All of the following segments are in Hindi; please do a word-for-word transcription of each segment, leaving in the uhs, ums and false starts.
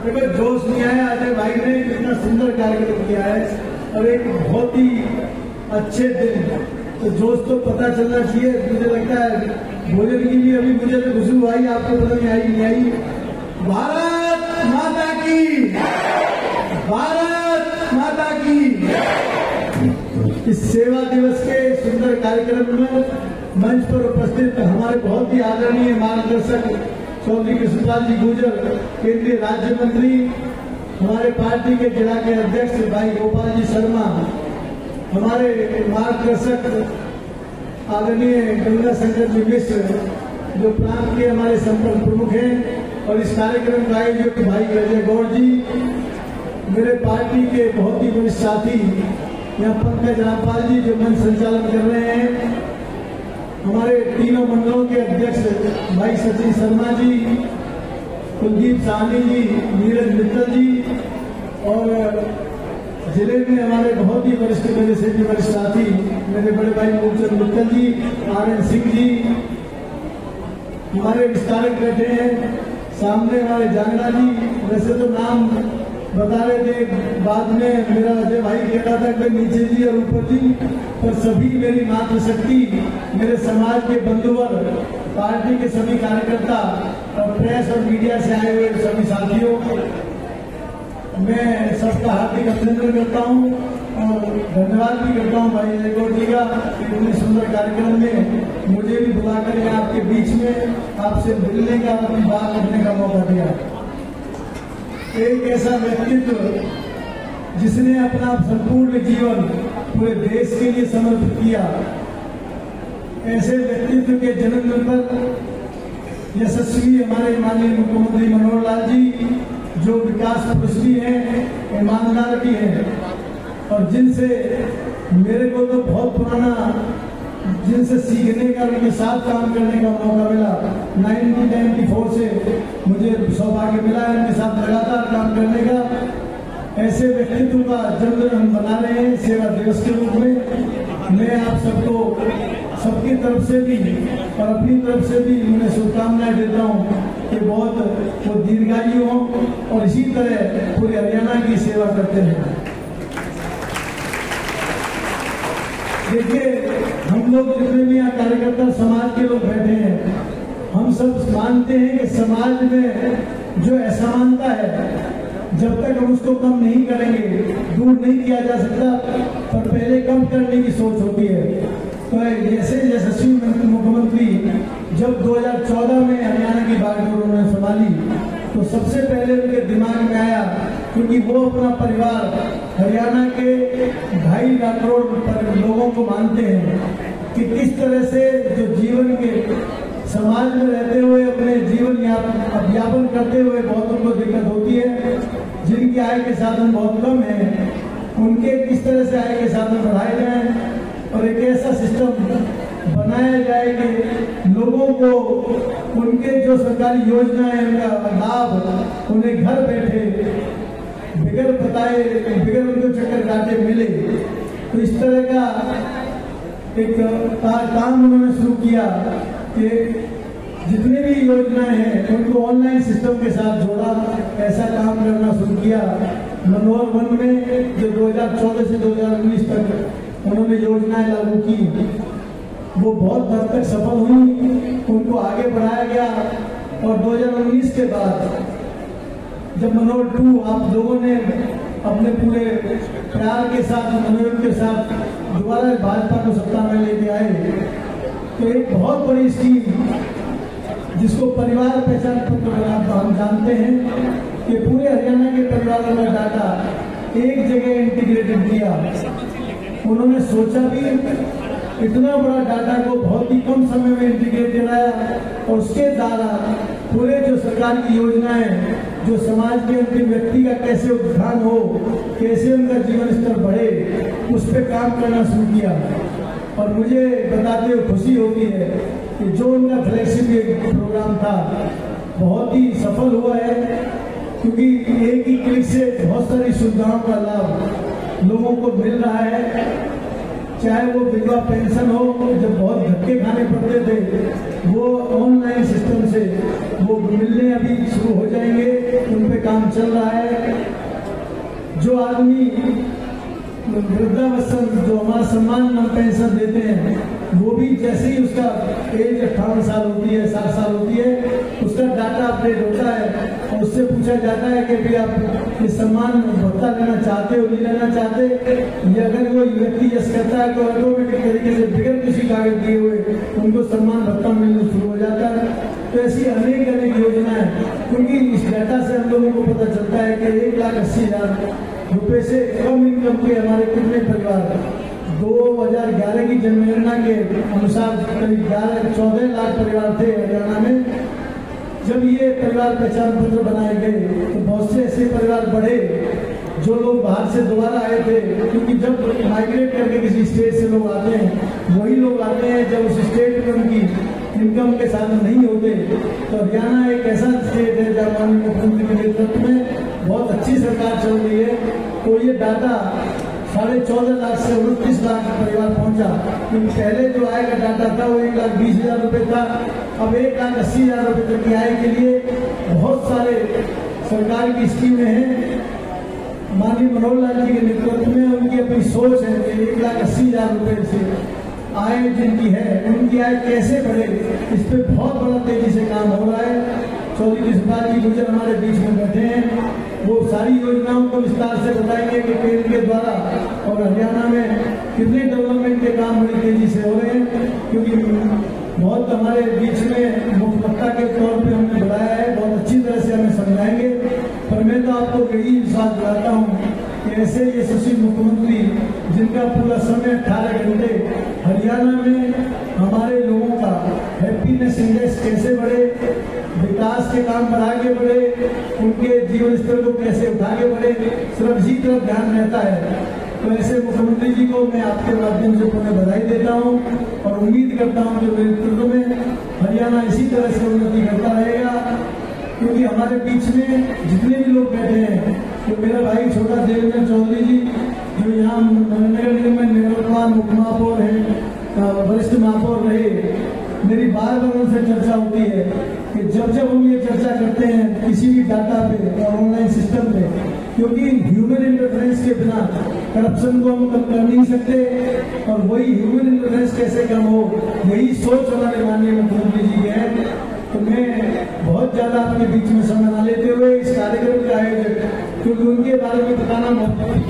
देखो जोश नहीं आया, अजय भाई ने कितना सुंदर कार्यक्रम किया है और एक बहुत ही अच्छे दिन, तो जोश तो पता चलना चाहिए। मुझे लगता है भोजन की भी अभी मुझे तो खुशबू आई, आपको पता नहीं आई नहीं आई। भारत माता की, भारत माता की। इस सेवा दिवस के सुंदर कार्यक्रम में मंच पर उपस्थित हमारे बहुत ही आदरणीय मार्गदर्शक चौधरी कृष्णपाल जी गुर्जर, केंद्रीय राज्य मंत्री, हमारे पार्टी के जिला के अध्यक्ष भाई गोपाल जी शर्मा, हमारे मार्गदर्शक आदरणीय गंगा शंकर जी मिश्र, जो प्रांत के हमारे संपर्क प्रमुख हैं, और इस कार्यक्रम का आयोजक भाई अजय गौड़ जी, मेरे पार्टी के बहुत ही वरिष्ठ साथी यहाँ पंकज रामपाल जी जो मंच संचालन कर रहे हैं, हमारे तीनों मंडलों के अध्यक्ष भाई सचिन शर्मा जी, कुलदीप साहनी जी, नीरज मित्तल जी, और जिले में हमारे बहुत ही वरिष्ठ मेरे से भी वरिष्ठ साथी मेरे बड़े भाई मूलचंद मित्तल जी, आर एन सिंह जी, हमारे विस्तारक बैठे हैं सामने हमारे जांगड़ा जी। वैसे तो नाम बता रहे थे, बाद में मेरा अजय भाई कह रहा था कि नीचे जी और ऊपर जी, पर सभी मेरी मातृशक्ति, मेरे समाज के बंधुवर, पार्टी के सभी कार्यकर्ता और प्रेस और मीडिया से आए हुए सभी साथियों, मैं सबका हार्दिक अभिनंदन करता हूँ और धन्यवाद भी करता हूँ भाई अजय गौड़ जी का, इतने सुंदर कार्यक्रम में मुझे भी बुलाकर आपके बीच में आपसे मिलने का, अपनी बात करने का मौका दिया। एक ऐसा व्यक्तित्व जिसने अपना संपूर्ण जीवन पूरे देश के लिए समर्पित किया, ऐसे व्यक्तित्व के जन्मदिन पर यशस्वी हमारे माननीय मुख्यमंत्री मनोहर लाल जी, जो विकास पुरुष भी हैं, ईमानदार भी हैं, और जिनसे मेरे को तो बहुत पुराना, जिनसे सीखने का, उनके साथ काम करने का मौका मिला। नाइनटीन नाइंटी फोर से मुझे सौभाग्य मिला है इनके साथ लगातार काम करने का। ऐसे व्यक्तित्व का जन्मदिन हम मना रहे हैं सेवा दिवस के रूप में। मैं आप सबको, सबकी तरफ से भी और अपनी तरफ से भी उन्हें शुभकामनाएं देता हूँ कि बहुत वो दीर्घायु हों और इसी तरह पूरे हरियाणा की सेवा करते हैं। देखिए, हम लोग जितने भी यहाँ कार्यकर्ता समाज के लोग बैठे हैं, हम सब मानते हैं कि समाज में जो असमानता है, जब तक हम उसको कम नहीं करेंगे, दूर नहीं किया जा सकता, पर पहले कम करने की सोच होती है। तो जैसे यशस्वी मुख्यमंत्री जब दो हज़ार चौदह में हरियाणा की बागडोर उन्होंने संभाली, तो सबसे पहले उनके दिमाग में आया, क्योंकि वो अपना परिवार हरियाणा के ढाई लाख करोड़ लोगों को मानते हैं कि किस तरह से जो जीवन के समाज में रहते हुए अपने जीवन यापन करते हुए बहुतों को दिक्कत होती है, जिनकी आय के साधन बहुत कम है, उनके किस तरह से आय के साधन बढ़ाए जाएं और एक ऐसा सिस्टम बनाया जाए कि लोगों को उनके जो सरकारी योजनाएं, उनका लाभ उन्हें घर बैठे बिगड़ बताए, बिगड़ उनको चक्कर काटे मिले। तो इस तरह का एक काम उन्होंने शुरू किया कि जितने भी योजनाएं हैं उनको ऑनलाइन सिस्टम के साथ जोड़ा, ऐसा काम करना शुरू किया। मनोहर वन में जो दो हज़ार चौदह से दो हज़ार उन्नीस तक उन्होंने योजनाएं लागू की, वो बहुत हद तक सफल हुई, उनको आगे बढ़ाया गया। और दो हज़ार उन्नीस के बाद जब मनोहर टू आप लोगों ने अपने पूरे प्यार के साथ, मनोरंजन के साथ दोबारा भाजपा को सत्ता में लेके आए, तो एक बहुत बड़ी स्कीम जिसको परिवार पहचान पत्र हम जानते हैं कि पूरे हरियाणा के परिवारों का डाटा एक जगह इंटीग्रेटेड किया। उन्होंने सोचा भी, इतना बड़ा डाटा को बहुत ही कम समय में इंटीग्रेट कराया और उसके द्वारा पूरे जो सरकार की योजनाएं, जो समाज के अंतिम व्यक्ति का कैसे उत्थान हो, कैसे उनका जीवन स्तर बढ़े, उस पर काम करना शुरू किया। और मुझे बताते हुए खुशी होती है कि जो उनका फ्लैगशिप प्रोग्राम था बहुत ही सफल हुआ है, क्योंकि एक ही क्लिक से बहुत सारी सुविधाओं का लाभ लोगों को मिल रहा है। चाहे वो विधवा पेंशन हो, जब बहुत धक्के खाने पड़ते थे, वो ऑनलाइन सिस्टम से वो मिलने अभी शुरू हो जाएंगे, उन पे काम काम चल रहा है। जो आदमी वृद्धावस्था जो हमारा सम्मान पेंशन देते हैं, वो भी जैसे ही उसका एज अट्ठावन साल होती है, साठ साल होती है, उसका डाटा अपडेट होता है और उससे पूछा जाता है कि भाई आप ये सम्मान भत्ता लेना चाहते हो, नहीं लेना चाहते। ये अगर कोई व्यक्ति यस करता है तो ऑटोमेटिक तरीके से बिगड़ किसी कागज दिए हुए उनको सम्मान भत्ता मिलना शुरू हो जाता है। तो ऐसी अनेक अनेक योजनाएं, क्योंकि इस डाटा से हम लोगों को पता चलता है कि एक लाख अस्सी हजार रुपए से कम इनकम के हमारे कितने परिवार, दो हजार ग्यारह की जनगणना के अनुसार करीब ग्यारह चौदह लाख परिवार थे हरियाणा में। जब ये परिवार पहचान पत्र बनाए गए तो बहुत से ऐसे परिवार बढ़े जो लोग बाहर से दोबारा आए थे, क्योंकि जब माइग्रेट करके किसी स्टेट से लोग आते हैं वही लोग आते हैं जब उस स्टेट में उनकी इनकम के साधन नहीं होते। तो हरियाणा एक ऐसा स्टेट है जहाँ माननीय मुख्यमंत्री के नेतृत्व में बहुत अच्छी सरकार चल रही है। तो ये डाटा साढ़े चौदह लाख से उनतीस लाख परिवार पहुंचा, क्योंकि पहले जो आय का डाटा था वो एक लाख बीस हजार रुपये था, अब एक लाख अस्सी हजार रुपये तक की आय के लिए बहुत सारे सरकार की स्कीमें हैं। माननीय मनोहर लाल जी के नेतृत्व में उनकी अपनी सोच है कि एक लाख अस्सी हजार रुपये से आय जिनकी है उनकी आय कैसे बढ़े, इस पे बहुत बड़ा तेजी से काम हो रहा है। चौधरी कृष्णपाल जी गुर्जर हमारे बीच में बैठे हैं, वो सारी योजनाओं को विस्तार से बताएंगे कि केंद्र के द्वारा और हरियाणा में कितने डेवलपमेंट के काम बड़ी तेजी से हो रहे हैं। क्योंकि बहुत हमारे बीच में मुख्य वक्ता के तौर पे हमने बुलाया है, बहुत अच्छी तरह से हमें समझाएंगे। पर मैं तो आपको यही विश्वास दिलाता हूँ कि ऐसे यशस्वी मुख्यमंत्री जिनका पूरा समय अठारह घंटे हरियाणा में हमारे लोगों का हैप्पीनेस इंडेक्स कैसे बढ़े, विकास के काम पर आगे बढ़े, उनके जीवन स्तर को कैसे उठा के बढ़े, सिर्फ इसी तरफ ध्यान रहता है। तो ऐसे मुख्यमंत्री जी को मैं आपके माध्यम से पुनः बधाई देता हूं और उम्मीद करता हूं कि मेरे नेतृत्व में हरियाणा इसी तरह से उन्नति करता रहेगा। क्योंकि हमारे बीच में जितने भी लोग बैठे हैं, तो मेरा भाई छोटा देवेंद्र चौधरी जी जो यहाँ नगर निगम में निवर्तमान मुख्य महापौर है, वरिष्ठ महापौर रहे, मेरी बार बार उनसे चर्चा होती है कि जब जब हम ये चर्चा करते हैं किसी भी डाटा पे और ऑनलाइन सिस्टम पे, क्योंकि ह्यूमन इंटरफेरेंस के बिना करप्शन को हम कम कर नहीं सकते और वही ह्यूमन इंटरफेरेंस कैसे कम हो, यही सोच हमारे माननीय मुख्यमंत्री जी के है। तो मैं बहुत ज्यादा आपके बीच में समय न लेते हुए इस कार्यक्रम के आयोजक, क्योंकि उनके बारे में बताना बहुत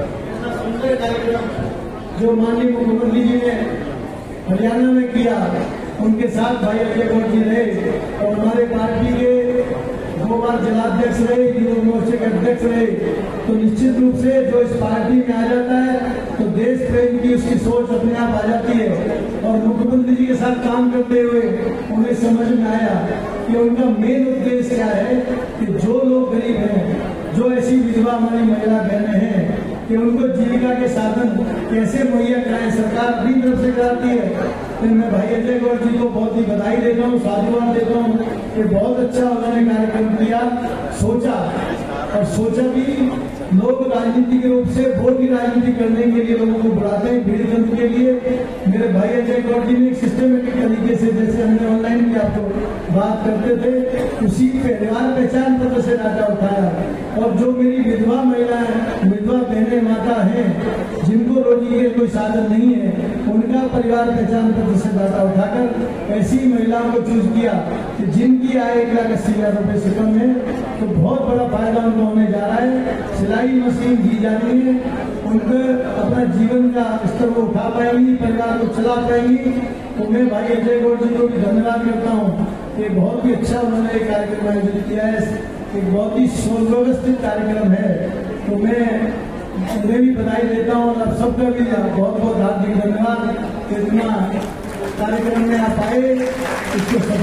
सुंदर कार्यक्रम जो माननीय मुख्यमंत्री जी ने हरियाणा में किया, उनके साथ भाई अजय गौड़ जी रहे और हमारे पार्टी के दो बार जिलाध्यक्ष रहे, युवा मोर्चे के अध्यक्ष रहे। तो निश्चित रूप से जो इस पार्टी में आ जाता है तो देश प्रेम की उसकी सोच अपने आप आ जाती है। और मुख्यमंत्री जी के साथ काम करते हुए उन्हें समझ में आया कि उनका मेन उद्देश्य क्या है कि जो लोग गरीब हैं, जो ऐसी विधवा हमारी महिला बहनें हैं, कि उनको जीविका के साधन कैसे मुहैया कराएं, सरकार अपनी तरफ से कराती है। फिर मैं भाई अजय गौड़ जी को बहुत ही बधाई देता हूँ, साधुवाद देता हूँ कि बहुत अच्छा उन्होंने कार्यक्रम किया, सोचा और सोचा भी। लोग राजनीति के रूप से वोट की राजनीति करने के लिए लोगों को बुलाते हैं भीड़ जंतु के लिए। मेरे भाई अजय गौड़ जी ने एक सिस्टमेटिक तरीके से, जैसे हमने ऑनलाइन भी आपको बात करते थे, उसी परिवार पहचान पत्र से डाटा उठाया। और जो मेरी विधवा महिलाएं, विधवा बहनें माता हैं जिनको रोजी के कोई साधन नहीं है, उनका परिवार पहचान पत्र से डाटा उठाकर ऐसी महिलाओं को चूज किया कि जिनकी आय एक लाख अस्सी हजार रुपए से कम है। तो बहुत बड़ा फायदा उनको होने जा रहा है। सिलाई मशीन दी जा रही है, उनको अपना जीवन का स्तर को उठा पाएंगी, परिवार को चला पाएंगी। तो मैं भाई अजय गौड़ जी को भी धन्यवाद करता हूँ कि बहुत ही अच्छा उन्होंने एक कार्यक्रम आयोजित किया है, एक बहुत ही सुव्यवस्थित कार्यक्रम है। तो मैं उन्हें भी बधाई देता हूँ और आप सबका भी बहुत बहुत हार्दिक धन्यवाद। इतना कार्यक्रम में आप आए, इसको